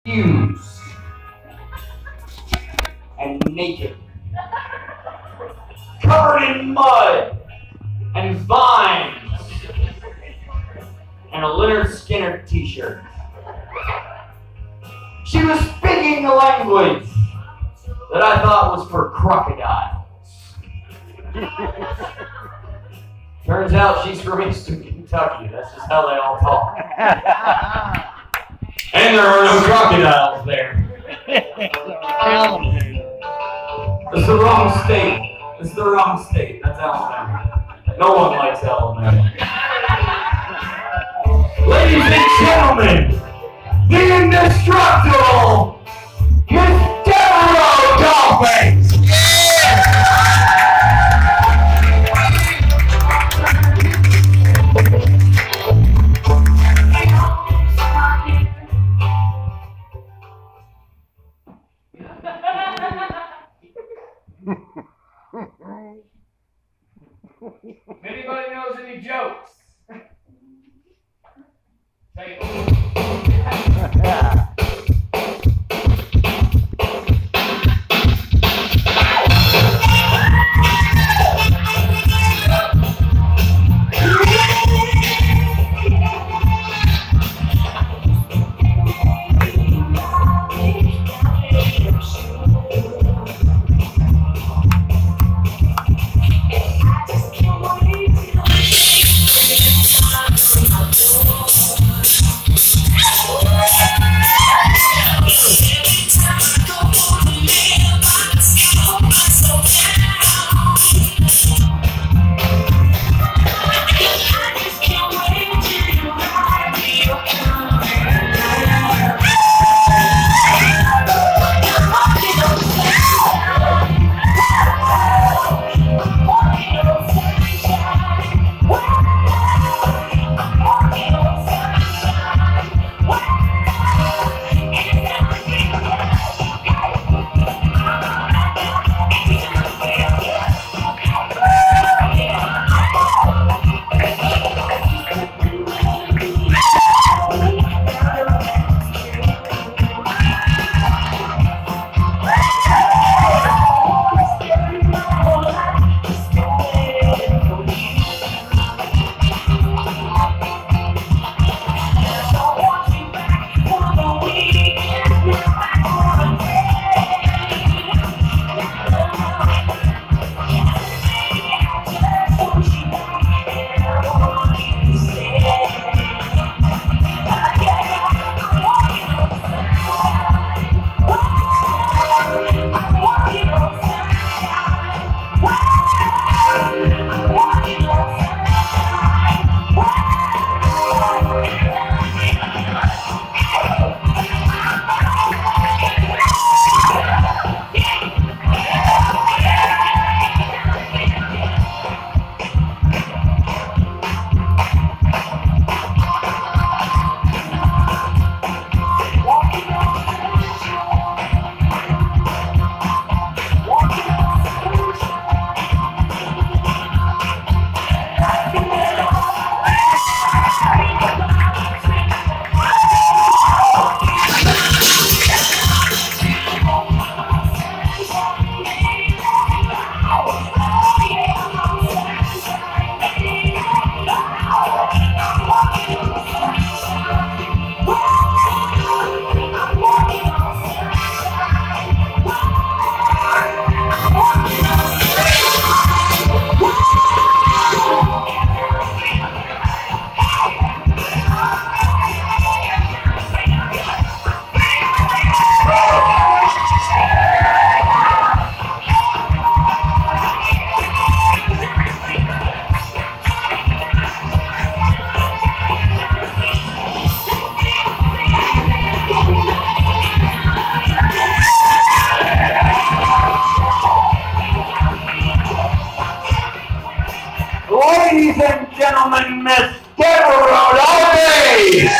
confused and naked, covered in mud and vines, and a Leonard Skinner t-shirt. She was speaking the language that I thought was for crocodiles. Turns out she's from Eastern Kentucky. That's just how they all talk. And there are no crocodiles there. It's the wrong state. It's the wrong state. That's Alabama. No one likes Alabama. Ladies and gentlemen, the indestructible Tinderbox Dolphins! Anybody knows any jokes? Say it. Ladies and gentlemen, Miss Tinderbox.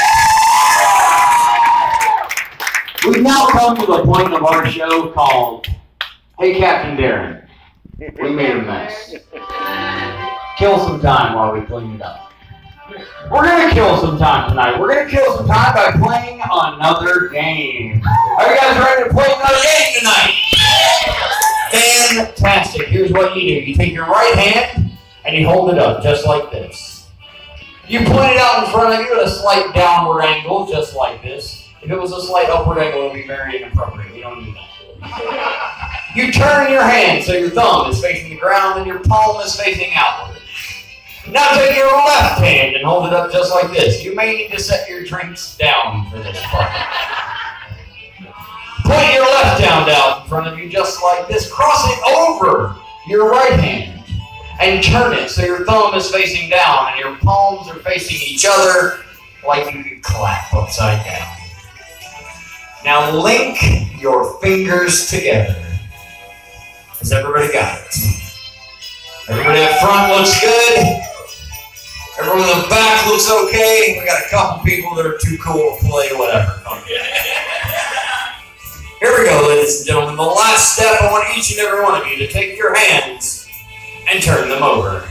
We've now come to the point of our show called Hey Captain Darren, we made a mess. Kill some time while we clean it up. We're going to kill some time tonight. We're going to kill some time by playing another game. Are you guys ready to play another game tonight? Fantastic. Here's what you do. You take your right hand and you hold it up just like this. You point it out in front of you at a slight downward angle, just like this. If it was a slight upward angle, it would be very inappropriate. We don't do that. You turn your hand so your thumb is facing the ground and your palm is facing outward. Now take your left hand and hold it up just like this. You may need to set your drinks down for this part. Point your left hand out in front of you just like this. Cross it over your right hand and turn it so your thumb is facing down and your palms are facing each other like you could clap upside down. Now link your fingers together. Has everybody got it? Everybody up front looks good. Everyone in the back looks okay. We got a couple people that are too cool to play, whatever. Here we go, ladies and gentlemen. The last step, I want each and every one of you to take your hands and turn them over.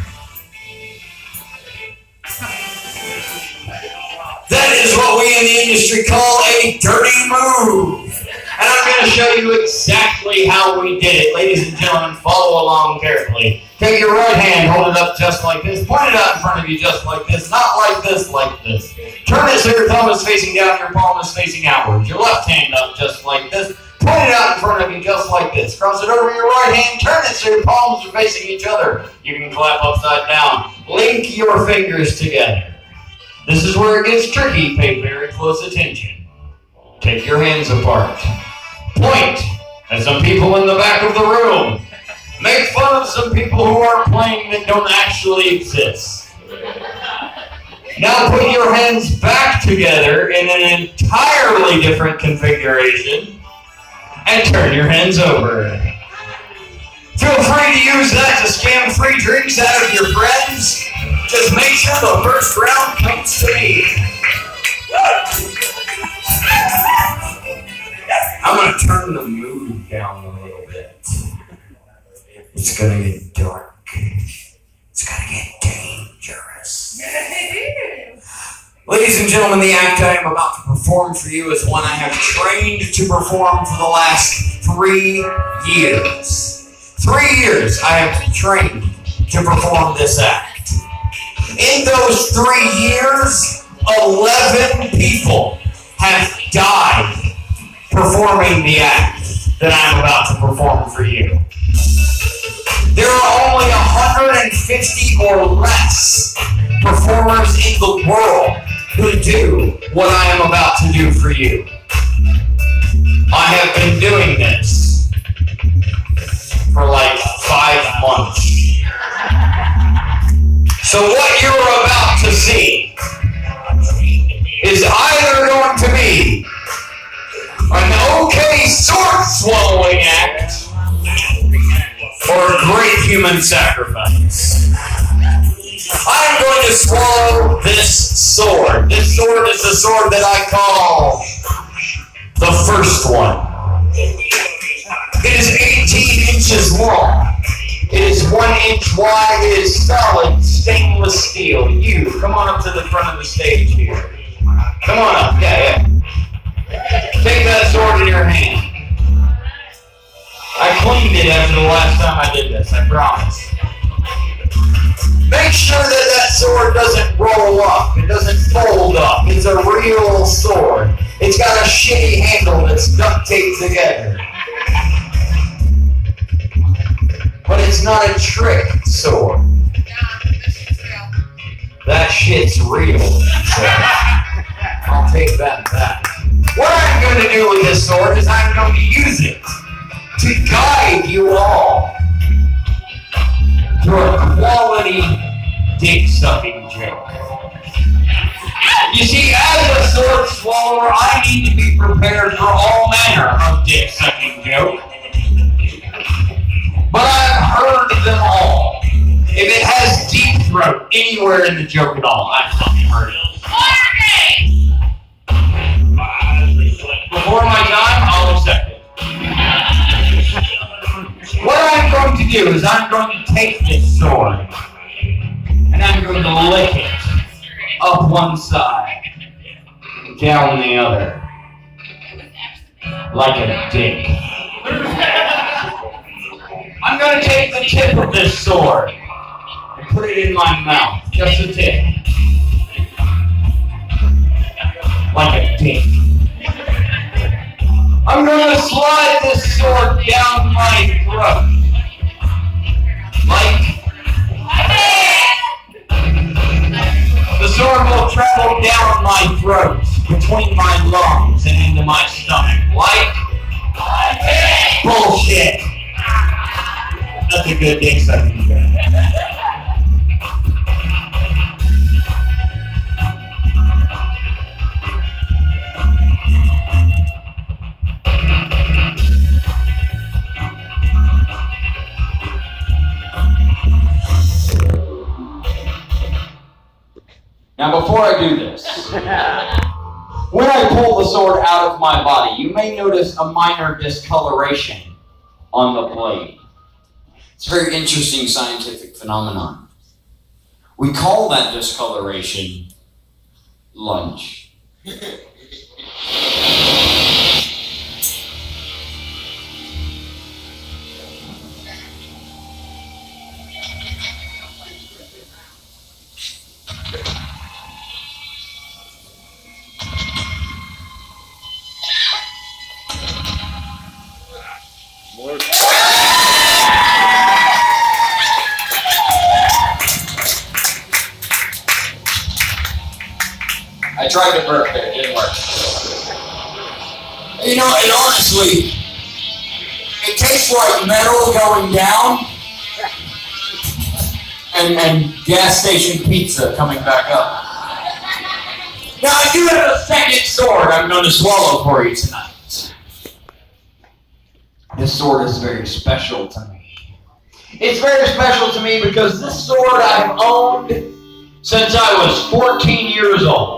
That is what we in the industry call a dirty move. And I'm going to show you exactly how we did it. Ladies and gentlemen, follow along carefully. Take your right hand, hold it up just like this. Point it out in front of you just like this. Not like this, like this. Turn it so your thumb is facing down, your palm is facing outwards. Your left hand up just like this. Point it out in front of you just like this. Cross it over your right hand. Turn it so your palms are facing each other. You can clap upside down. Link your fingers together. This is where it gets tricky. Pay very close attention. Take your hands apart. Point at some people in the back of the room. Make fun of some people who are playing that don't actually exist. Now put your hands back together in an entirely different configuration and turn your hands over. Feel free to use that to scam free drinks out of your friends. Just make sure the first round comes to me. I'm going to turn the mood down a little bit. It's going to get dark. It's going to get dangerous. Ladies and gentlemen, the act I am about to perform for you is one I have trained to perform for the last 3 years. 3 years I have trained to perform this act. In those 3 years, 11 people have died performing the act that I'm about to perform for you. There are only 150 or less performers in the world who do what I am about to do for you. I have been doing this for like 5 months. So what you're about to see is either going to be an okay sword swallowing act or a great human sacrifice. I am going to swallow this sword. This sword is the sword that I call the first one. It is 18 inches long. It is 1 inch wide. It is solid stainless steel. You, come on up to the front of the stage here. Come on up. Yeah. Take that sword in your hand. I cleaned it after the last time I did this, I promise. Make sure that that sword doesn't roll up. It doesn't fold up. It's a real sword. It's got a shitty handle that's duct taped together. But it's not a trick sword. That shit's real. So I'll take that back. What I'm going to do with this sword is I'm going to use it to guide you all through a quality dick-sucking joke. You see, as a sword swallower, I need to be prepared for all manner of dick-sucking jokes. But I've heard them all. If it has deep throat anywhere in the joke at all, I've fucking heard it. Before my time, I'll accept it. What I'm going to do is I'm going to take this sword and I'm going to lick it up one side, down the other, like a dick. I'm going to take the tip of this sword and put it in my mouth, just the tip, like a dick. I'm going to slide this sword down my throat, like the sword will travel down my throat, between my lungs and into my stomach, like bullshit. That's a good dick sucking. Now, before I do this, when I pull the sword out of my body, you may notice a minor discoloration on the blade. It's a very interesting scientific phenomenon. We call that discoloration lunch. I tried to burp there, it didn't work. You know, and honestly, it tastes like metal going down and gas station pizza coming back up. Now, I do have a second sword I'm going to swallow for you tonight. This sword is very special to me. It's very special to me because this sword I've owned since I was 14 years old.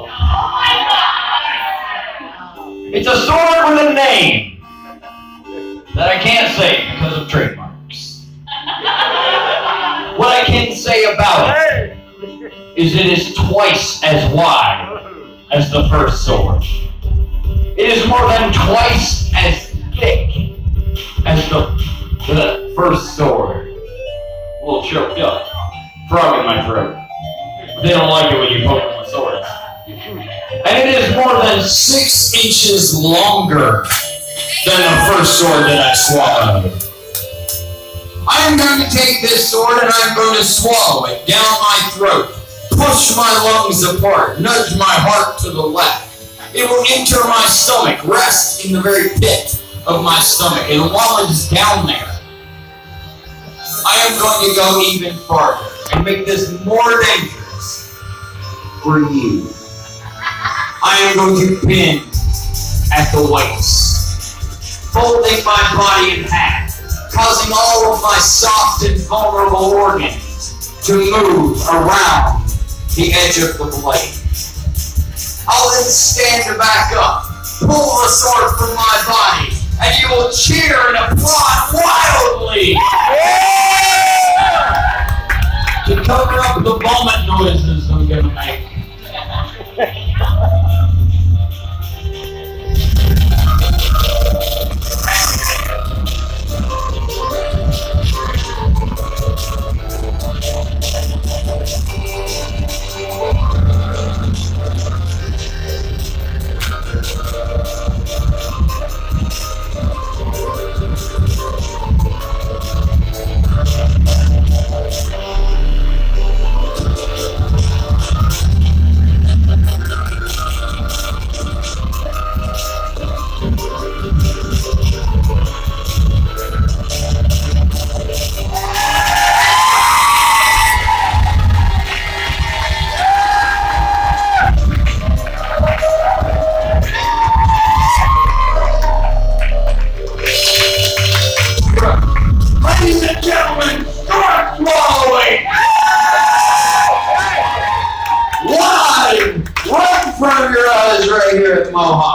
It's a sword with a name that I can't say because of trademarks. What I can say about it is it is twice as wide as the first sword. It is more than twice as thick as the first sword. A little choked up. Frog in my throat. They don't like it when you poke them with swords. And it is more than 6 inches longer than the first sword that I swallowed. I am going to take this sword and I'm going to swallow it down my throat, push my lungs apart, nudge my heart to the left. It will enter my stomach, rest in the very pit of my stomach, and while it is down there, I am going to go even farther and make this more dangerous for you. I am going to bend at the waist, folding my body in half, causing all of my soft and vulnerable organs to move around the edge of the blade. I'll then stand back up, pull the sword from my body, and you will cheer and applaud wildly to cover up the vomit noises I'm going to make. Ladies and gentlemen, start swallowing! Live! Right in front of your eyes right here at the Mohawk.